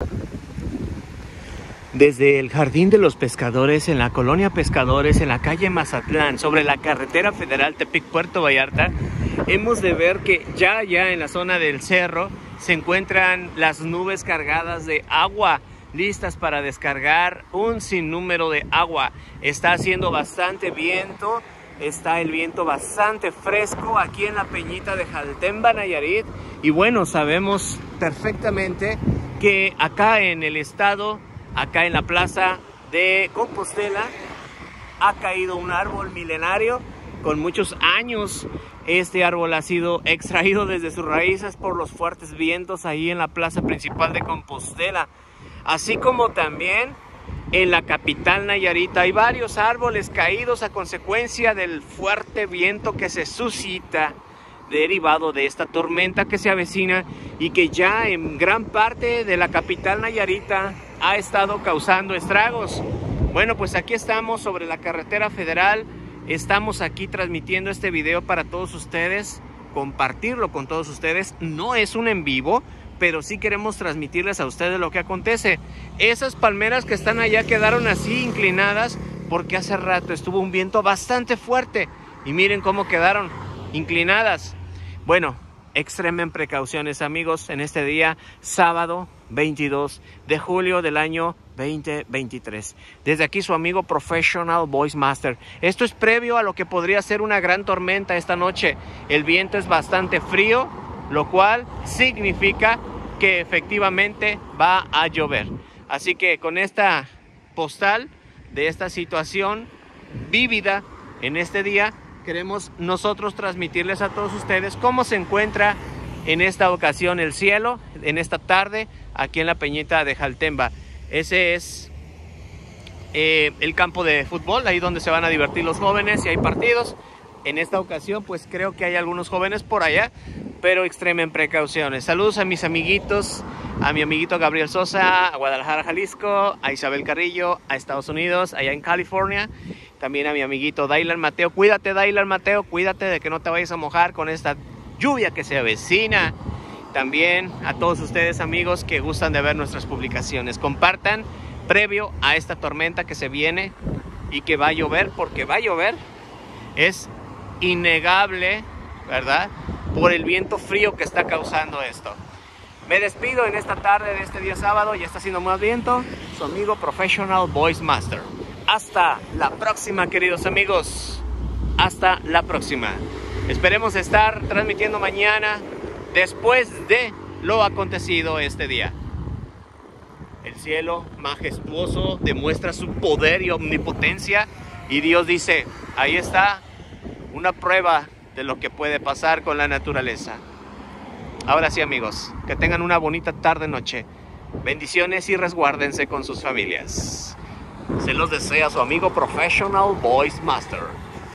Desde el Jardín de los Pescadores, en la Colonia Pescadores, en la calle Mazatlán, sobre la carretera federal Tepic-Puerto Vallarta, hemos de ver que ya en la zona del cerro se encuentran las nubes cargadas de agua, listas para descargar un sinnúmero de agua. Está haciendo bastante viento, está el viento bastante fresco aquí en la Peñita de Jaltemba, Nayarit. Y bueno, sabemos perfectamente que acá en el estado, acá en la plaza de Compostela, ha caído un árbol milenario con muchos años. Este árbol ha sido extraído desde sus raíces por los fuertes vientos ahí en la plaza principal de Compostela. Así como también en la capital Nayarita hay varios árboles caídos a consecuencia del fuerte viento que se suscita derivado de esta tormenta que se avecina y que ya en gran parte de la capital Nayarita ha estado causando estragos. Bueno, pues aquí estamos sobre la carretera federal, estamos aquí transmitiendo este video para todos ustedes, compartirlo con todos ustedes. No es un en vivo, pero sí queremos transmitirles a ustedes lo que acontece. Esas palmeras que están allá quedaron así inclinadas porque hace rato estuvo un viento bastante fuerte y miren cómo quedaron inclinadas. Bueno, extremen precauciones, amigos, en este día sábado 22 de julio del año 2023. Desde aquí su amigo Professional Voice Master. Esto es previo a lo que podría ser una gran tormenta esta noche. El viento es bastante frío, lo cual significa que efectivamente va a llover. Así que con esta postal de esta situación vívida en este día, queremos nosotros transmitirles a todos ustedes cómo se encuentra en esta ocasión el cielo, en esta tarde, aquí en la Peñita de Jaltemba. Ese es el campo de fútbol, ahí donde se van a divertir los jóvenes y hay partidos. En esta ocasión, pues creo que hay algunos jóvenes por allá, pero extremen precauciones. Saludos a mis amiguitos, a mi amiguito Gabriel Sosa, a Guadalajara, Jalisco, a Isabel Carrillo, a Estados Unidos, allá en California. También a mi amiguito Dailan Mateo. Cuídate, Dailan Mateo, cuídate de que no te vayas a mojar con esta lluvia que se avecina. También a todos ustedes, amigos, que gustan de ver nuestras publicaciones. Compartan previo a esta tormenta que se viene y que va a llover, porque va a llover. Es innegable, ¿verdad? Por el viento frío que está causando esto. Me despido en esta tarde de este día sábado. Ya está haciendo más viento. Su amigo Professional Voice Master. Hasta la próxima, queridos amigos. Hasta la próxima. Esperemos estar transmitiendo mañana después de lo acontecido este día. El cielo majestuoso demuestra su poder y omnipotencia. Y Dios dice, ahí está una prueba de lo que puede pasar con la naturaleza. Ahora sí, amigos, que tengan una bonita tarde-noche. Bendiciones y resguárdense con sus familias. Se los desea su amigo Professional Voice Master.